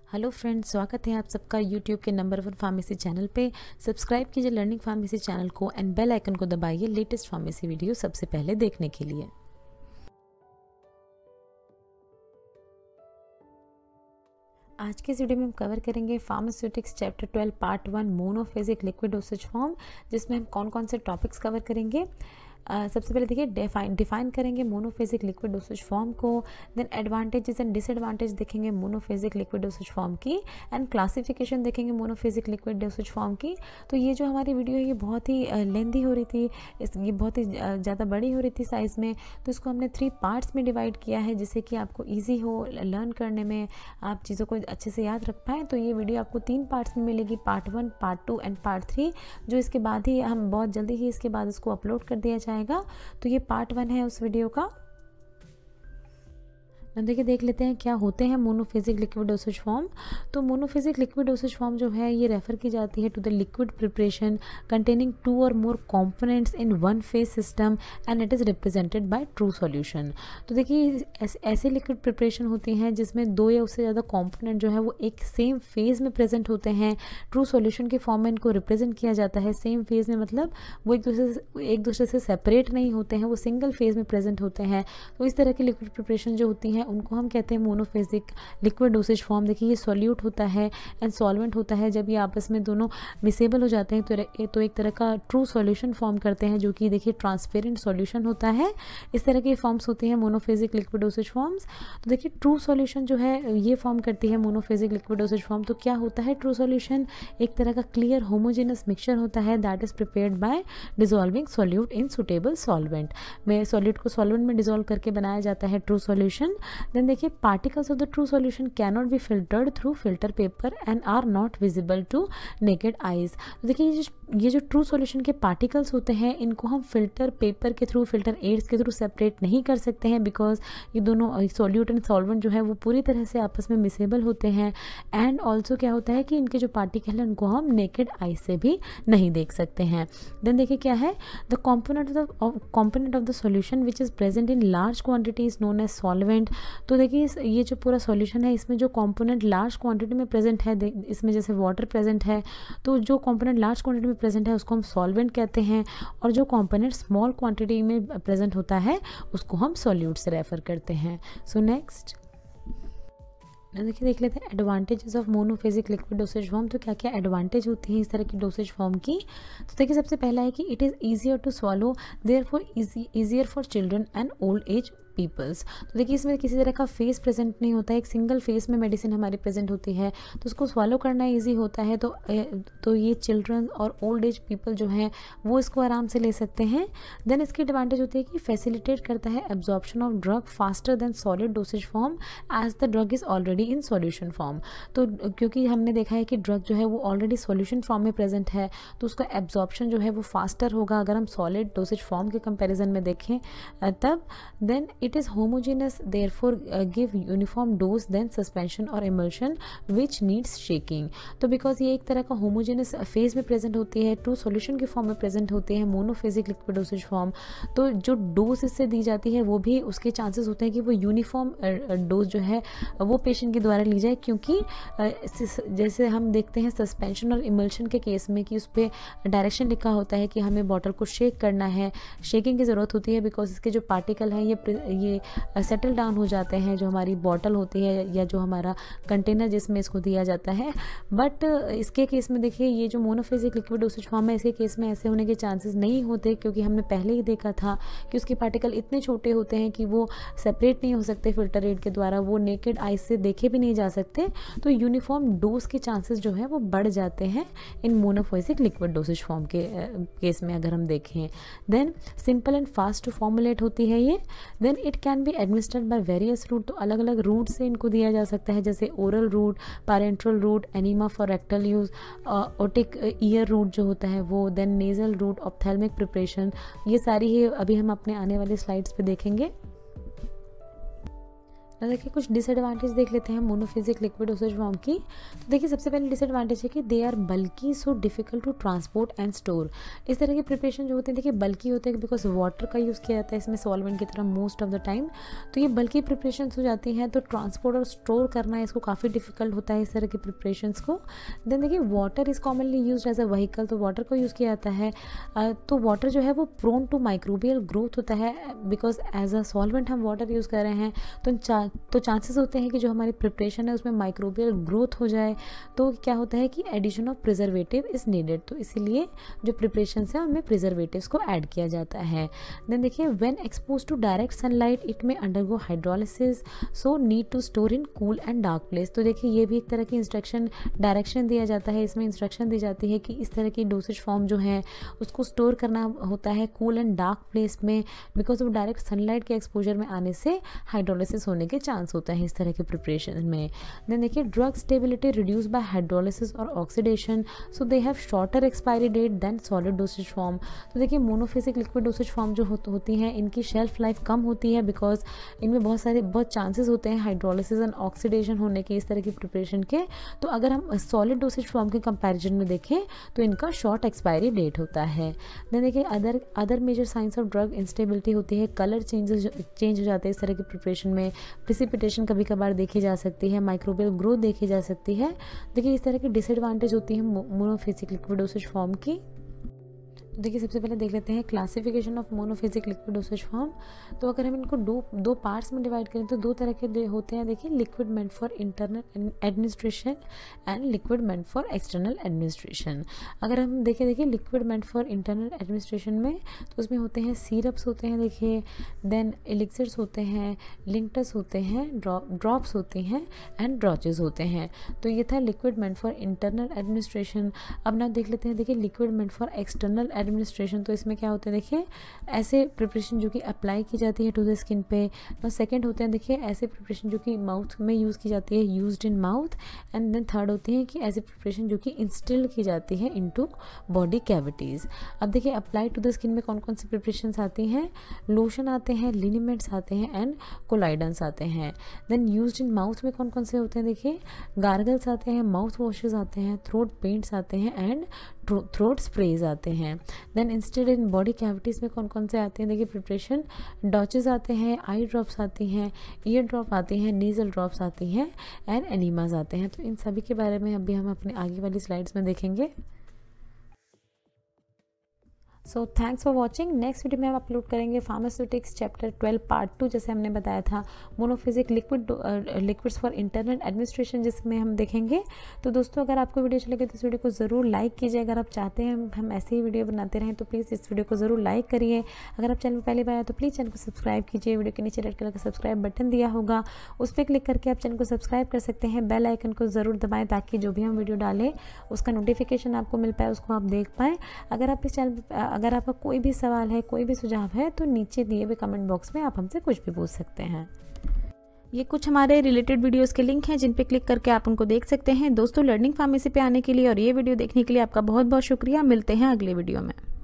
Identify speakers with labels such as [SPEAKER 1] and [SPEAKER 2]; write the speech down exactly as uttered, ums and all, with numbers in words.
[SPEAKER 1] Hello friends, स्वागत है आप सबका यूट्यूब के नंबर वन फार्मेसी चैनल पे। सब्सक्राइब कीजिए लर्निंग फार्मेसी चैनल को एंड बेल आइकन को दबाइए लेटेस्ट फार्मेसी वीडियो सबसे पहले देखने के लिए। आज के इस वीडियो में हम कवर करेंगे pharmaceutics chapter twelve part one monophasic liquid dosage form, जिसमें हम कौन कौन से टॉपिक्स कवर करेंगे। Uh, सबसे पहले देखिए डिफाइन डिफाइन करेंगे मोनोफेजिक लिक्विड डोसेज फॉर्म को। देन एडवांटेजेस एंड डिसएडवांटेज देखेंगे मोनोफेजिक लिक्विड डोसेज फॉर्म की एंड क्लासिफिकेशन देखेंगे मोनोफेजिक लिक्विड डोसेज फॉर्म की। तो ये जो हमारी वीडियो है ये बहुत ही लेंदी हो रही थी, इस ये बहुत ही ज़्यादा बड़ी हो रही थी साइज़ में, तो इसको हमने थ्री पार्ट्स में डिवाइड किया है जिससे कि आपको ईजी हो लर्न करने में, आप चीज़ों को अच्छे से याद रख पाएँ। तो ये वीडियो आपको तीन पार्ट्स में मिलेगी, part one, part two and part three, जो इसके बाद ही हम बहुत जल्दी ही इसके बाद इसको अपलोड कर दिया जाएगा। तो ये पार्ट वन है उस वीडियो का। देखिए देख लेते हैं क्या होते हैं मोनोफेजिक लिक्विड डोसेज फॉर्म। तो मोनोफेजिक लिक्विड डोसेज फॉर्म जो है ये रेफर की जाती है to the liquid preparation containing two और more components in one phase system and it is represented by true solution. तो देखिए ऐसे ऐसे लिक्विड प्रिपरेशन होती हैं जिसमें दो या उससे ज़्यादा कंपोनेंट जो है वो एक सेम फेज में प्रेजेंट होते हैं। ट्रू सॉल्यूशन के फॉर्म में इनको रिप्रेजेंट किया जाता है सेम फेज में, मतलब वो एक दूसरे से एक दूसरे से सेपरेट नहीं होते हैं, वो सिंगल फेज में प्रेजेंट होते हैं। तो इस तरह की लिक्विड प्रिपरेशन जो होती हैं उनको हम कहते हैं मोनोफेजिक लिक्विड डोसेज फॉर्म। देखिए ये सॉल्यूट होता है एंड सॉल्वेंट होता है। जब ये आपस में दोनों मिसेबल हो जाते हैं तो तो एक तरह का ट्रू सॉल्यूशन फॉर्म करते हैं, जो कि देखिए ट्रांसपेरेंट सॉल्यूशन होता है। इस तरह के फॉर्म्स होते हैं मोनोफेजिक लिक्विड डोसेज फॉर्म्स। तो देखिए ट्रू सॉल्यूशन जो है ये फॉर्म करती है मोनोफेजिक लिक्विड डोसेज फॉर्म। तो क्या होता है ट्रू सॉल्यूशन? एक तरह का क्लियर होमोजेनस मिक्सचर होता है that is prepared by dissolving solute in suitable solvent. में सॉल्यूट को सॉल्वेंट में डिजोल्व करके बनाया जाता है ट्रू सॉल्यूशन। देन देखिए particles of the true solution can not be filtered through filter paper and are not visible to naked eyes. तो देखिए ये जो ये जो ट्रू सॉल्यूशन के पार्टिकल्स होते हैं इनको हम फिल्टर पेपर के थ्रू, फिल्टर एड्स के थ्रू सेपरेट नहीं कर सकते हैं, बिकॉज ये दोनों सॉल्यूट एंड सॉल्वेंट जो है वो पूरी तरह से आपस में मिसेबल होते हैं। एंड ऑल्सो क्या होता है कि इनके जो पार्टिकल हैं उनको हम नेकेड आइज से भी नहीं देख सकते हैं। देन देखिए क्या है the component of component of the solution which is present in large quantity is known as solvent. तो देखिए ये जो पूरा सॉल्यूशन है इसमें जो कंपोनेंट लार्ज क्वांटिटी में प्रेजेंट है, इसमें जैसे वाटर प्रेजेंट है, तो जो कंपोनेंट लार्ज क्वांटिटी में प्रेजेंट है उसको हम सॉल्वेंट कहते हैं, और जो कंपोनेंट स्मॉल क्वांटिटी में प्रेजेंट होता है उसको हम सॉल्यूट से रेफर करते हैं। सो नेक्स्ट देखिए देख लेते हैं advantages of monophasic liquid dosage form. तो क्या क्या एडवांटेज होती हैं इस तरह की डोसेज फॉर्म की? तो देखिए सबसे पहला है कि it is easier to swallow, therefore easier for children and old age peoples. तो देखिए इसमें किसी तरह का फेस प्रेजेंट नहीं होता है, एक सिंगल फेस में मेडिसिन हमारी प्रेजेंट होती है तो उसको स्वॉलो करना इजी होता है। तो तो ये चिल्ड्रन और ओल्ड एज पीपल जो हैं वो इसको आराम से ले सकते हैं। देन इसकी एडवांटेज होती है कि फैसिलिटेट करता है absorption of drug faster than solid dosage form as the drug is already in solution form. तो क्योंकि हमने देखा है कि ड्रग जो है वो ऑलरेडी सॉल्यूशन फॉर्म में प्रेजेंट है तो उसका एब्जॉर्प्शन जो है वो फास्टर होगा अगर हम सॉलिड डोसेज फॉर्म के कंपेरिजन में देखें तब। Then it is homogeneous, therefore uh, give uniform dose than suspension or emulsion which needs shaking। तो because ये एक तरह का homogeneous phase में present होती है, true solution के form में present होते हैं monophasic liquid dosage form, तो जो dose इससे दी जाती है वो भी उसके chances होते हैं कि वो uniform dose जो है वो patient के द्वारा ली जाए, क्योंकि जैसे हम देखते हैं suspension और emulsion के केस में कि उस पर डायरेक्शन लिखा होता है कि हमें बॉटल को शेक करना है, शेकिंग की ज़रूरत होती है बिकॉज इसके जो पार्टिकल हैं ये ये सेटल डाउन हो जाते हैं जो हमारी बॉटल होती है या जो हमारा कंटेनर जिसमें इसको दिया जाता है। बट इसके केस में देखिए ये जो मोनोफेजिक लिक्विड डोसेज फॉर्म है इसके केस में ऐसे होने के चांसेस नहीं होते, क्योंकि हमने पहले ही देखा था कि उसके पार्टिकल इतने छोटे होते हैं कि वो सेपरेट नहीं हो सकते फिल्टर एड के द्वारा, वो नेकेड आइज से देखे भी नहीं जा सकते। तो यूनिफॉर्म डोज के चांसेस जो है वो बढ़ जाते हैं इन मोनोफेजिक लिक्विड डोसेज फॉर्म के केस में अगर हम देखें। Then simple and fast to formulate होती है ये। Then it can be administered by various route. तो अलग अलग रूट से इनको दिया जा सकता है, जैसे oral route, parenteral route, enema for rectal use, otic ear route जो होता है वो, then nasal route, ophthalmic preparation, ये सारी ही अभी हम अपने आने वाले स्लाइड्स पे देखेंगे। देखिए कुछ डिसएडवांटेज देख लेते हैं मोनोफेजिक लिक्विड डोसेज फॉर्म की। तो देखिए सबसे पहले डिसएडवांटेज है कि they are bulky, so difficult to transport and store. इस तरह के प्रिपरेशन जो होते हैं देखिए बल्की होते हैं बिकॉज वाटर का यूज़ किया जाता है इसमें सॉल्वेंट की तरह मोस्ट ऑफ द टाइम। तो ये बल्की प्रिपरेशन हो जाती हैं तो ट्रांसपोर्ट और स्टोर करना इसको काफ़ी डिफिकल्ट होता है इस तरह के प्रिपरेशन को। देन देखिए water is commonly use as a vehicle, तो वाटर को यूज़ किया जाता है। तो वाटर जो है वो प्रोन टू माइक्रोबियल ग्रोथ होता है बिकॉज एज अ सॉल्वेंट हम वाटर यूज़ कर रहे हैं तो तो चांसेस होते हैं कि जो हमारी प्रिपरेशन है उसमें माइक्रोबियल ग्रोथ हो जाए। तो क्या होता है कि addition of preservative is needed, तो इसीलिए जो प्रिपरेशन है उनमें प्रिजर्वेटिव्स को ऐड किया जाता है। देन देखिए when expose to direct sunlight it may undergo hydrolysis, so need to store in cool and dark place. तो देखिए ये भी एक तरह की इंस्ट्रक्शन डायरेक्शन दिया जाता है, इसमें इंस्ट्रक्शन दी जाती है कि इस तरह की डोसेज फॉर्म जो है उसको स्टोर करना होता है कूल एंड डार्क प्लेस में बिकॉज ऑफ डायरेक्ट सनलाइट के एक्सपोजर में आने से हाइड्रोलिसिस होने के चांस होता है इस तरह के प्रिपरेशन में। देन देखिए drug stability reduce by hydrolysis और oxidation, so they have shorter expiry date than solid dosage form. तो देखिए मोनोफेजिक लिक्विड डोसेज फॉर्म जो हो, होती हैं इनकी शेल्फ लाइफ कम होती है बिकॉज इनमें बहुत सारे बहुत चांसेस होते हैं हाइड्रोलिसिस एंड ऑक्सीडेशन होने के इस तरह की प्रिपरेशन के। तो अगर हम सॉलिड डोसेज फॉर्म के कंपैरिजन में देखें तो इनका शॉर्ट एक्सपायरी डेट होता है। देन देखिए other other major signs of drug instability होती है, कलर चेंजेस चेंज हो जाते हैं इस तरह की प्रिपरेशन में, प्रिसिपिटेशन कभी कभार देखी जा सकती है, माइक्रोबियल ग्रोथ देखी जा सकती है। देखिए इस तरह की डिसएडवांटेज होती है मोनोफेजिक लिक्विड डोसेज फॉर्म की। तो देखिए सबसे पहले देख लेते हैं classification of monophasic liquid dosage form. तो अगर हम इनको दो दो पार्ट्स में डिवाइड करें तो दो तरह के होते हैं। देखिए liquid meant for internal administration and liquid meant for external administration. अगर हम देखें देखिए liquid meant for internal administration में तो उसमें होते हैं सीरप्स होते हैं देखिए, देन एलिक्सर्स होते हैं, लिंक्टस होते हैं, ड्रॉप्स होते हैं एंड ड्रॉचेस होते हैं। तो ये था liquid meant for internal administration. अब ना देख लेते हैं देखिए liquid meant for external administration. तो इसमें क्या होते हैं देखिए ऐसे प्रिपरेशन जो कि अप्लाई की जाती है टू द स्किन पे। और सेकंड होते हैं देखिए ऐसे प्रिपरेशन जो कि माउथ में यूज़ की जाती है, used in mouth. And then third होती है कि ऐसी प्रिपरेशन जो कि इंस्टिल की जाती है इनटू बॉडी कैविटीज़। अब देखिए अप्लाई टू द स्किन में कौन कौन सी प्रिपरेशन आती हैं, लोशन आते हैं, लिनीमेंट्स आते हैं एंड कोलाइडेंस आते हैं। देन यूज्ड इन माउथ में कौन कौन से होते हैं देखिए, गार्गल्स आते हैं, माउथ वॉशेस आते हैं, थ्रोट पेंट्स आते हैं एंड थ्रोट स्प्रेज आते हैं। Then instead in body cavities में कौन कौन से आते हैं देखिए प्रिपरेशन, डॉचेस आते हैं, आई ड्रॉप्स आती हैं, ईयर ड्रॉप आती हैं, नीजल ड्रॉप्स आती हैं एंड एनीमाज आते हैं। तो इन सभी के बारे में अभी हम अपने आगे वाली स्लाइड्स में देखेंगे। So thanks for watching. Next video में हम अपलोड करेंगे pharmaceutics chapter twelve part two, जैसे हमने बताया था monophasic liquid liquids for internal administration, जिसमें हम देखेंगे। तो दोस्तों अगर आपको वीडियो अच्छी लगे तो इस वीडियो को ज़रूर लाइक कीजिए। अगर आप चाहते हैं हम ऐसे ही वीडियो बनाते रहें तो प्लीज़ इस वीडियो को ज़रूर लाइक करिए। अगर आप चैनल में पहली बार आए तो प्लीज़ चैनल को सब्सक्राइब कीजिए। वीडियो के नीचे रेड कलर का सब्सक्राइब बटन दिया होगा, उस पर क्लिक करके आप चैनल को सब्सक्राइब कर सकते हैं। बेल आइकन को ज़रूर दबाएं ताकि जो भी हम वीडियो डालें उसका नोटिफिकेशन आपको मिल पाए, उसको आप देख पाएँ। अगर आप इस चैनल अगर आपका कोई भी सवाल है, कोई भी सुझाव है तो नीचे दिए हुए कमेंट बॉक्स में आप हमसे कुछ भी पूछ सकते हैं। ये कुछ हमारे रिलेटेड वीडियोस के लिंक हैं जिन पे क्लिक करके आप उनको देख सकते हैं। दोस्तों लर्निंग फार्मेसी पे आने के लिए और ये वीडियो देखने के लिए आपका बहुत बहुत शुक्रिया। मिलते हैं अगले वीडियो में।